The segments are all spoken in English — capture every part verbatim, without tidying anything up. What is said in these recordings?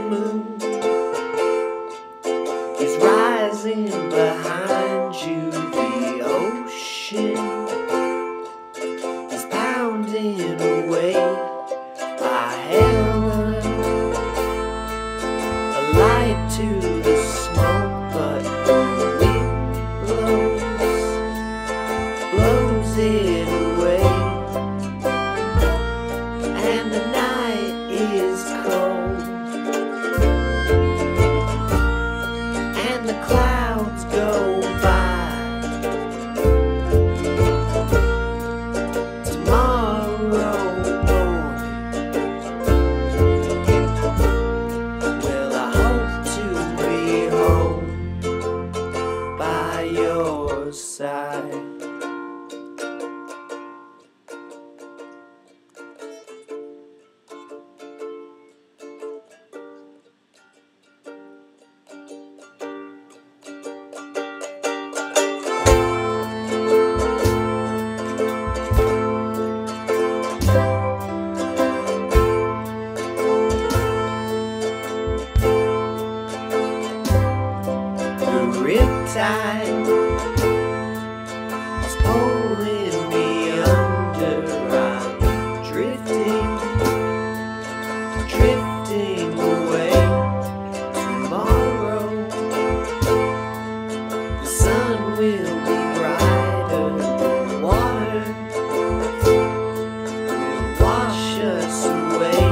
moon is rising behind you. The ocean is pounding away. I held a light to the smoke, but the wind blows, blows it away. And the night is cold, and the clouds go by. Tomorrow morning, well, I hope to be home by your side. Riptide is pulling me under. I'm drifting, drifting away. Tomorrow the sun will be brighter. The water will wash us away,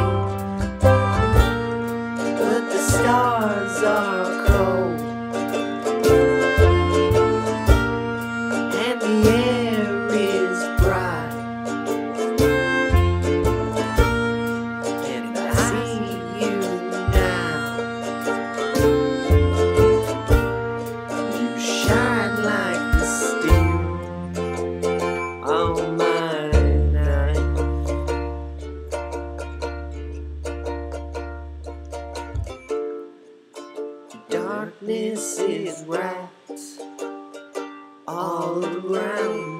but the stars are cold. And the air is bright, and I see you now. You shine like the steel on my knife. Darkness is wrapped all around